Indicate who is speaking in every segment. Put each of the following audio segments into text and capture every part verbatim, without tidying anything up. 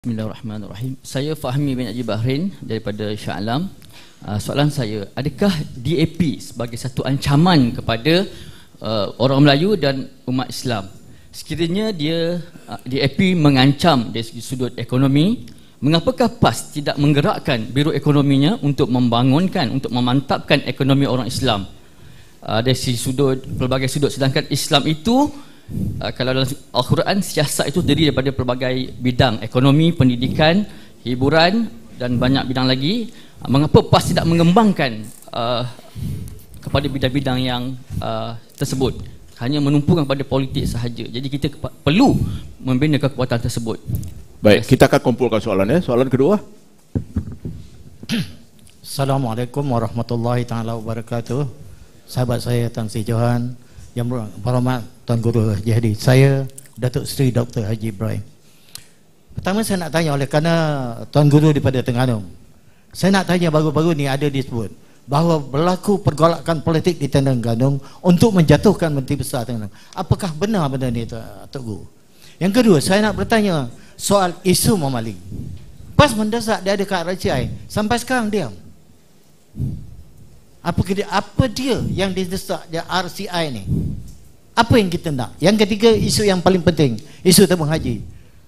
Speaker 1: Bismillahirrahmanirrahim. Saya Fahmi bin Haji Bahrain daripada Shah Alam. Uh, soalan saya, adakah D A P sebagai satu ancaman kepada uh, orang Melayu dan umat Islam? Sekiranya dia uh, D A P mengancam dari segi sudut ekonomi, mengapakah P A S tidak menggerakkan biro ekonominya untuk membangunkan, untuk memantapkan ekonomi orang Islam uh, dari segi sudut, pelbagai sudut, sedangkan Islam itu Uh, kalau dalam Al-Quran, siasat itu terdiri daripada pelbagai bidang, ekonomi, pendidikan, hiburan dan banyak bidang lagi. Uh, mengapa P A S tidak mengembangkan uh, kepada bidang-bidang yang uh, tersebut, hanya menumpukan pada politik sahaja? Jadi kita perlu membina kekuatan tersebut.
Speaker 2: Baik, kita akan kumpulkan soalannya. Soalan kedua.
Speaker 3: Assalamualaikum warahmatullahi taala wabarakatuh. Sahabat saya Tan Sri Johan, yang berhormat Tuan Guru Haji Hadi, saya Datuk Seri Doktor Haji Ibrahim. Pertama saya nak tanya, oleh kerana Tuan Guru daripada Terengganu, saya nak tanya, baru-baru ni ada disebut bahawa berlaku pergolakan politik di Terengganu untuk menjatuhkan Menteri Besar Terengganu. Apakah benar benda ni, Tok Guru? Yang kedua, saya nak bertanya soal isu memaling. P A S mendesak dia ada kat R C I, sampai sekarang diam. Apa dia, apa dia yang didesak dia R C I ni? Apa yang kita nak? Yang ketiga, isu yang paling penting, isu tabung haji.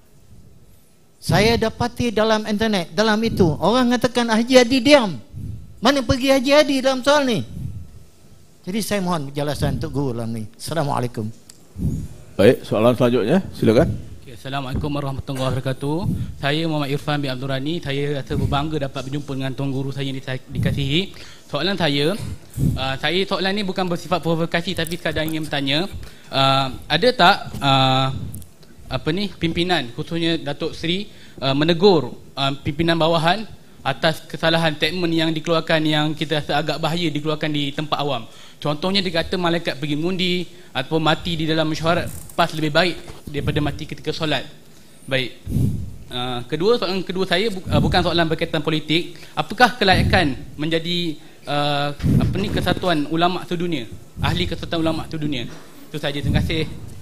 Speaker 3: Saya dapati dalam internet, dalam itu orang mengatakan Haji Hadi diam. Mana pergi Haji Hadi dalam soal ni? Jadi saya mohon penjelasan untuk Guru dalam ni. Assalamualaikum.
Speaker 2: Baik, soalan selanjutnya, silakan.
Speaker 4: Assalamualaikum warahmatullahi wabarakatuh. Saya Muhammad Irfan bin Abdul Rani. Saya rasa berbangga dapat berjumpa dengan Tuan Guru saya yang dikasihi. Soalan saya, uh, saya soalan ni bukan bersifat provokasi, tapi sekadar ingin bertanya, uh, ada tak uh, apa ni pimpinan, khususnya Datuk Seri, uh, menegur uh, pimpinan bawahan atas kesalahan statement yang dikeluarkan, yang kita rasa agak bahaya dikeluarkan di tempat awam? Contohnya dia kata malaikat pergi mengundi ataupun mati di dalam mesyuarat P A S lebih baik daripada mati ketika solat. Baik. Uh, kedua, soalan kedua saya bu, uh, bukan soalan berkaitan politik. Apakah kelayakan menjadi uh, apa ni kesatuan ulama sedunia, ahli kesatuan ulama sedunia? Itu saja, terima kasih.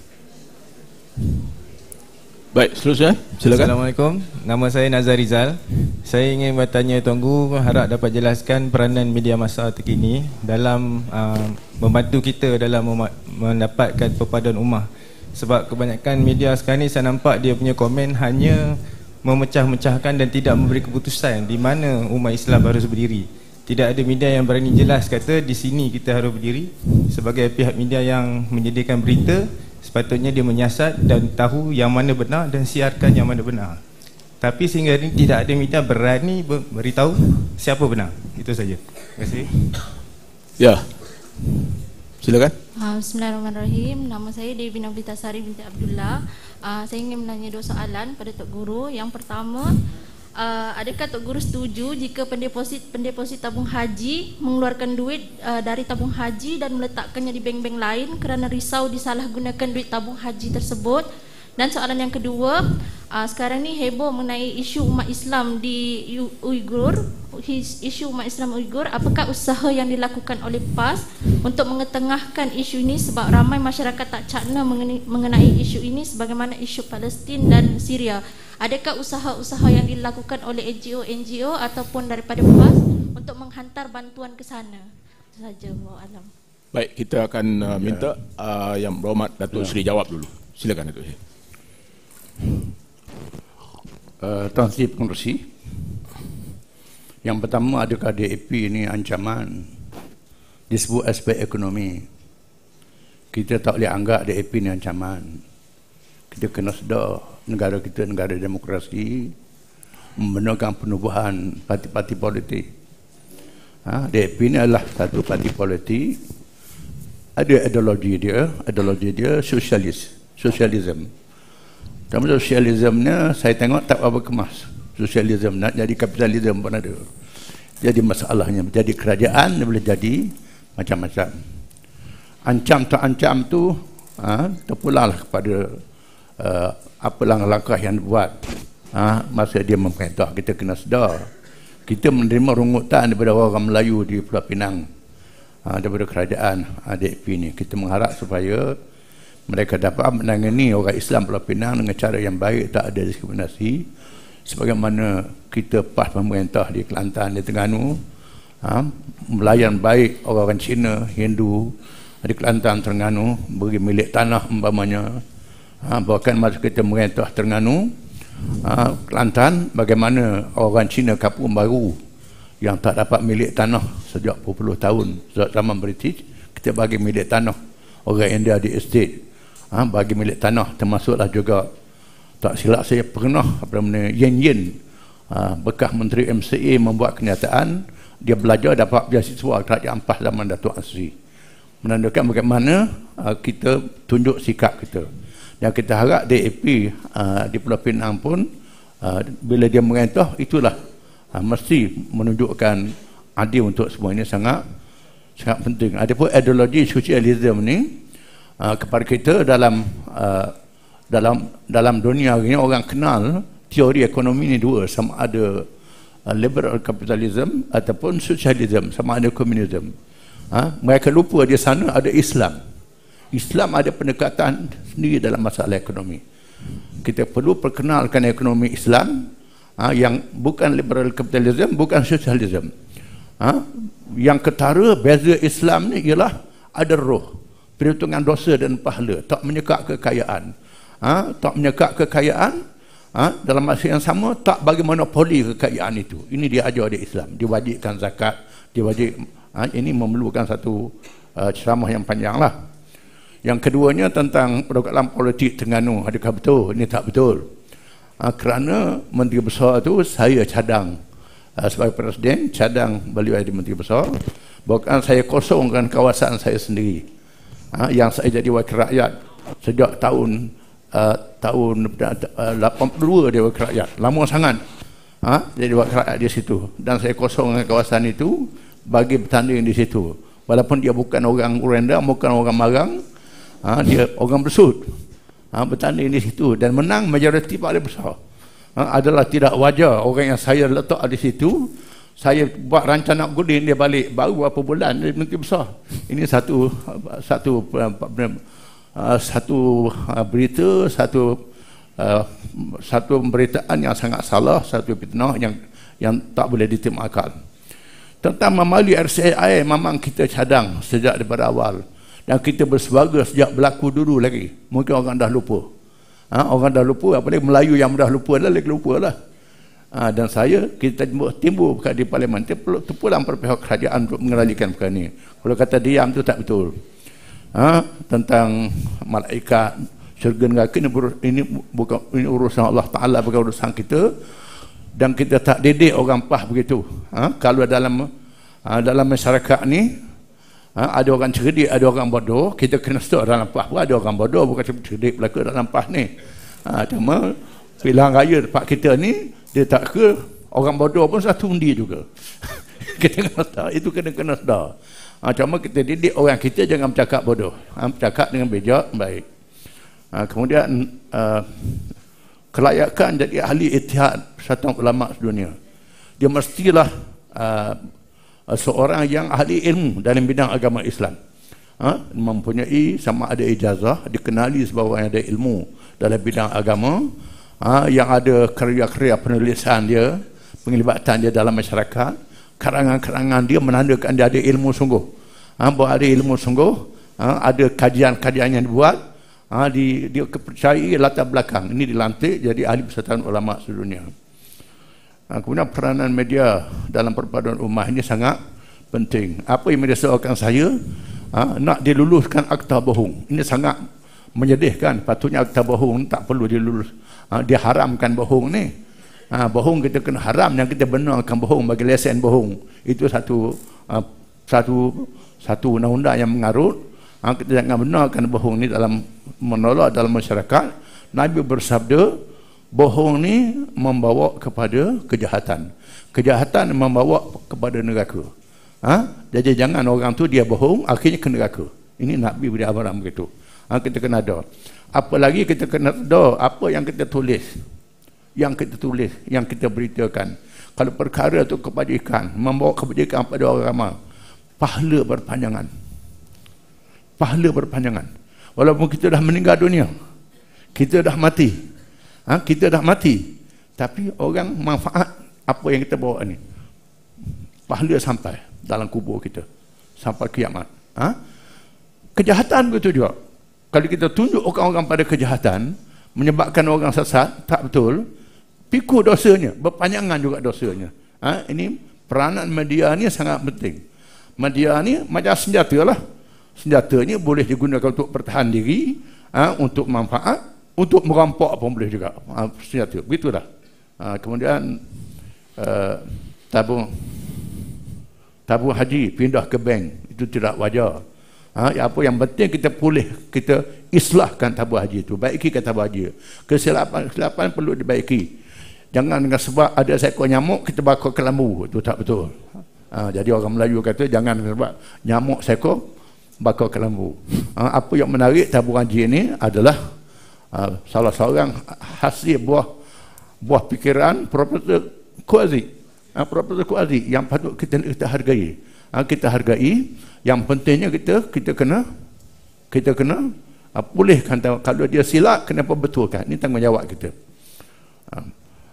Speaker 2: Baik, seterusnya, silakan.
Speaker 5: Assalamualaikum, nama saya Nazar Rizal. Saya ingin bertanya Tuan Guru, harap dapat jelaskan peranan media massa terkini dalam uh, membantu kita dalam mendapatkan perpaduan ummah. Sebab kebanyakan media sekarang ni saya nampak dia punya komen hanya memecah-mecahkan dan tidak memberi keputusan di mana umat Islam harus berdiri. Tidak ada media yang berani jelas kata di sini kita harus berdiri. Sebagai pihak media yang menyediakan berita, sepatutnya dia menyiasat dan tahu yang mana benar dan siarkan yang mana benar. Tapi sehingga ini tidak ada media berani beritahu siapa benar. Itu saja. Terima kasih.
Speaker 2: Ya, silakan.
Speaker 6: Uh, Bismillahirrahmanirrahim. Nama saya Dewi Nabilitasari binti Abdullah. Uh, saya ingin menanya dua soalan pada Tok Guru. Yang pertama, uh, adakah Tok Guru setuju jika pendeposit pendeposit tabung haji mengeluarkan duit uh, dari tabung haji dan meletakkannya di bank-bank lain kerana risau disalahgunakan duit tabung haji tersebut? Dan soalan yang kedua, uh, sekarang ni heboh mengenai isu umat Islam di Uyghur, isu umat Islam Uyghur. Apakah usaha yang dilakukan oleh P A S untuk mengetengahkan isu ini, sebab ramai masyarakat tak cakna mengenai, mengenai isu ini sebagaimana isu Palestin dan Syria? Adakah usaha-usaha yang dilakukan oleh N G O-N G O ataupun daripada P A S untuk menghantar bantuan ke sana? Itu saja, wallahu alam.
Speaker 2: Baik, kita akan uh, minta uh, yang berhormat Datuk Seri jawab dulu. Silakan Datuk Seri.
Speaker 7: Uh, Tuan Sri Pengerusi, yang pertama, adakah D A P ini ancaman? Disebut aspek ekonomi. Kita tak boleh anggap D A P ini ancaman. Kita kena sedar negara kita negara demokrasi, membenarkan penubuhan parti-parti politik. Ha, D A P ini adalah satu parti politik, ada ideologi dia, ideologi dia sosialis, sosialisme. Dalam sosialismenya saya tengok tak apa kemas. Sosialisme nak jadi kapitalisme pun ada. Jadi masalahnya menjadi kerajaan, dia boleh jadi macam-macam. Ancam tak ancam tu ha, terpulanglah kepada uh, apa langkah-langkah yang dibuat ha, masa dia memerintah. Kita kena sedar kita menerima rungutan daripada orang Melayu di Pulau Pinang, ha, daripada kerajaan ha, D A P ni. Kita mengharap supaya mereka dapat menangani orang Islam Pulau Pinang dengan cara yang baik, tak ada diskriminasi, sebagaimana kita PAS pemerintah di Kelantan, di Terengganu, ha, melayan baik orang Cina, Hindu di Kelantan, Terengganu, beri milik tanah umpamanya, ha, bahkan masa kita merintah Terengganu, ha, Kelantan, bagaimana orang Cina kampung baru yang tak dapat milik tanah sejak berpuluh tahun, sejak zaman British, kita bagi milik tanah. Orang India di estate, ha, bagi milik tanah, termasuklah juga, tak silap saya pernah apa namanya Yen Yen, ha, bekas Menteri M C A membuat kenyataan dia belajar dapat beasiswa kerajaan PAS zaman Datuk Asri, menandakan bagaimana uh, kita tunjuk sikap kita. Dan kita harap D A P uh, di Pulau Pinang pun uh, bila dia merintah, itulah uh, mesti menunjukkan adil untuk semua. Ini sangat sangat penting. Adapun ideologi sosialisme ni uh, kepada kita dalam uh, dalam dalam dunia ini orang kenal teori ekonomi ni dua, sama ada uh, liberal capitalism ataupun socialism, sama ada komunisme. Ha? Mereka lupa di sana ada Islam. Islam ada pendekatan sendiri dalam masalah ekonomi. Kita perlu perkenalkan ekonomi Islam, ha, yang bukan liberal capitalism, bukan socialism. Ha? Yang ketara beza Islam ni ialah ada roh, perhitungan dosa dan pahala, tak menyekak kekayaan. Ha? Tak menyekak kekayaan, ha? Dalam masa yang sama tak bagi monopoli kekayaan itu. Ini dia ajar di Islam. Diwajibkan zakat, diwajib, ha? Ini memerlukan satu uh, ceramah yang panjang lah. Yang keduanya tentang pergaulan politik Terengganu, adakah betul? Ini tak betul. Ha? Kerana Menteri Besar itu saya cadang uh, sebagai Presiden, cadang beliau jadi Menteri Besar. Bahkan saya kosongkan kawasan saya sendiri, ha? Yang saya jadi wakil rakyat sejak tahun Uh, tahun uh, lapan puluh dua dia wakil rakyat, lama sangat, ha? Jadi wakil rakyat di situ, dan saya kosongkan kawasan itu bagi bertanding di situ, walaupun dia bukan orang Urenda, bukan orang Marang, ha? Dia orang Bersut, ha? Bertanding di situ dan menang majoriti paling besar, ha? Adalah tidak wajar orang yang saya letak di situ, saya buat rancangan nak guding dia balik baru berapa bulan dia Menteri Besar. Ini satu satu Uh, satu uh, berita, satu uh, satu pemberitaan yang sangat salah, satu fitnah yang yang tak boleh diterima akal. Tentang melalui R C I, memang kita cadang sejak daripada awal, dan kita bersuara sejak berlaku dulu lagi. Mungkin orang dah lupa, ha? Orang dah lupa, apalagi Melayu yang dah lupa dah lagi lupa lah. Ha, dan saya, kita timbul, timbul di Parlimen, terpulang perpihak kerajaan untuk mengendalikan perkara ini. Kalau kata diam itu tak betul. Ha, tentang malaikat syurga neraka ini, ini bukan ini urusan Allah Taala, bukan urusan kita, dan kita tak didik orang PAS begitu. Ha, kalau dalam ha, dalam masyarakat ni, ha, ada orang cerdik, ada orang bodoh, kita kena stop dalam PAS pun ada orang bodoh, bukan cerdik berlaku dalam PAS ni. Ha, cuma pilihan raya tempat kita ni, dia tak ke orang bodoh pun satu undi juga. Kita kena sedar, itu kena kena sedar. Ha, cuma kita didik orang kita jangan bercakap bodoh, ha, bercakap dengan bijak, baik. Ha, kemudian uh, kelayakan jadi ahli ijtihad Persatuan Ulama Sedunia, dia mestilah uh, seorang yang ahli ilmu dalam bidang agama Islam, ha, mempunyai sama ada ijazah, dikenali sebagai orang yang ada ilmu dalam bidang agama, ha, yang ada karya-karya penulisan dia, penglibatan dia dalam masyarakat, karangan-karangan dia menandakan dia ada ilmu sungguh, ha, bahawa ada ilmu sungguh, ha, ada kajian-kajian yang dibuat, ha, di, dia kepercayai latar belakang ini dilantik jadi ahli Persatuan Ulama Sedunia. Ha, kemudian peranan media dalam perpaduan ummah ini sangat penting. Apa yang merisaukan saya, ha, nak diluluskan akta bohong, ini sangat menyedihkan. Patutnya akta bohong tak perlu dilulus, ha, diharamkan bohong ni. Ha, bohong kita kena haram, yang kita benarkan bohong bagi lesen bohong, itu satu uh, satu satu undang-undang yang mengarut. Ha, kita jangan benarkan bohong ni dalam menolak dalam masyarakat. Nabi bersabda, bohong ni membawa kepada kejahatan, kejahatan membawa kepada neraka. Ha? Jadi jangan orang tu dia bohong akhirnya ke neraka. Ini Nabi beri amaran begitu. Ha, kita kena ada. Apalagi kita kena ada apa yang kita tulis, yang kita tulis, yang kita beritakan. Kalau perkara itu kebajikan, membawa kebajikan pada orang ramai, pahala berpanjangan. Pahala berpanjangan. Walaupun kita dah meninggal dunia, kita dah mati, ha? Kita dah mati, Tapi orang manfaat apa yang kita bawa ni. Pahala sampai dalam kubur kita. Sampai kiamat. Ha? Kejahatan begitu juga. Kalau kita tunjuk orang-orang pada kejahatan, menyebabkan orang sesat, tak betul, pikul dosanya, berpanjangan juga dosanya. Ha? Ini peranan media ni sangat penting. Media ni macam senjata lah. Senjatanya boleh digunakan untuk pertahan diri, ha? Untuk manfaat, untuk merampok pun boleh juga. Ha? Senjata, begitulah. Ha? Kemudian uh, tabung tabung haji pindah ke bank, itu tidak wajar. Ha, apa yang penting kita pulih, kita islahkan tabung haji itu, baikikan tabung haji. Kesilapan kesilapan perlu dibaiki. Jangan dengan sebab ada seekor nyamuk kita bakar ke lembu, itu tak betul. Ha, jadi orang Melayu kata jangan sebab nyamuk seekor bakar ke lembu. Ha, apa yang menarik tabung haji ini adalah ha, salah seorang hasil buah buah fikiran Profesor Kuazi. Ha, Profesor Kuazi yang patut kita kita hargai. Ha, kita hargai. Yang pentingnya kita kita kena kita kena uh, pulihkan. Kalau dia silap, kenapa betulkan? Ini tanggungjawab kita. Uh,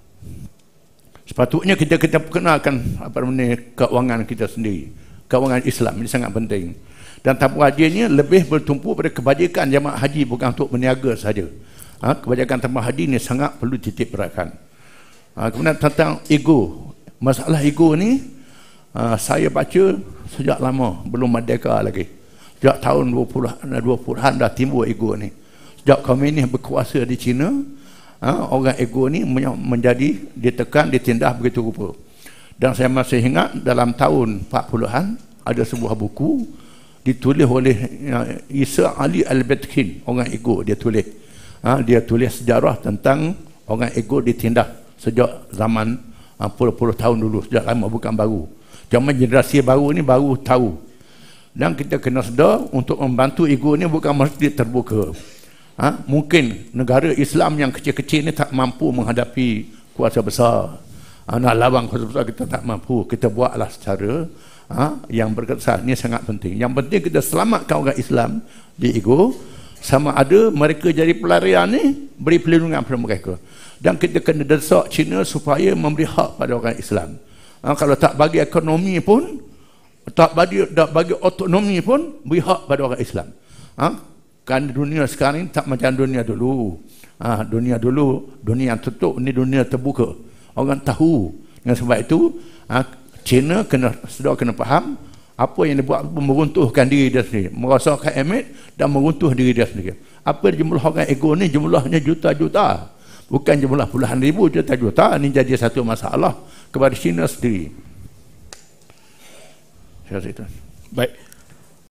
Speaker 7: sepatutnya kita kita perkenalkan apa namanya keuangan kita sendiri. Keuangan Islam ini sangat penting. Dan tabung haji ini lebih bertumpu pada kebajikan jemaah haji, bukan untuk berniaga saja. Uh, kebajikan tabung haji ini sangat perlu titik beratkan. Uh, kemudian tentang ego. Masalah ego ni Uh, saya baca sejak lama, belum merdeka lagi. Sejak tahun dua puluhan dah timbul ego ni. Sejak komunis berkuasa di China, uh, orang ego ni menjadi ditekan, ditindas begitu rupa. Dan saya masih ingat dalam tahun empat puluhan ada sebuah buku ditulis oleh uh, Isa Ali Al-Bedkin, orang ego dia tulis. Uh, dia tulis sejarah tentang orang ego ditindas sejak zaman uh, puluh-puluh tahun dulu, sejak lama, bukan baru. Zaman generasi baru ni baru tahu. Dan kita kena sedar untuk membantu ego ni bukan mesti terbuka. Ha? Mungkin negara Islam yang kecil-kecil ni tak mampu menghadapi kuasa besar. Ha? Nak lawan kuasa besar kita tak mampu. Kita buatlah secara ha? yang berkesan. Ini sangat penting. Yang penting kita selamatkan orang Islam di ego. Sama ada mereka jadi pelarian ni, beri perlindungan pada mereka. Dan kita kena desak China supaya memberi hak pada orang Islam. Ha, kalau tak bagi ekonomi pun, tak bagi, tak bagi otonomi pun, beri hak pada orang Islam. Ha? Kan dunia sekarang ni tak macam dunia dulu. Ha, dunia dulu, dunia yang tutup, ni dunia terbuka. Orang tahu. Dengan sebab itu, ha, China kena, sudah kena faham, apa yang dia buat meruntuhkan diri dia sendiri. Merasakan emet dan meruntuh diri dia sendiri. Apa jumlah orang ego ni, jumlahnya juta-juta. Bukan jumlah puluhan ribu, juta-juta. Ini jadi satu masalah kepada China sendiri. Saya rasa itu.
Speaker 2: Baik.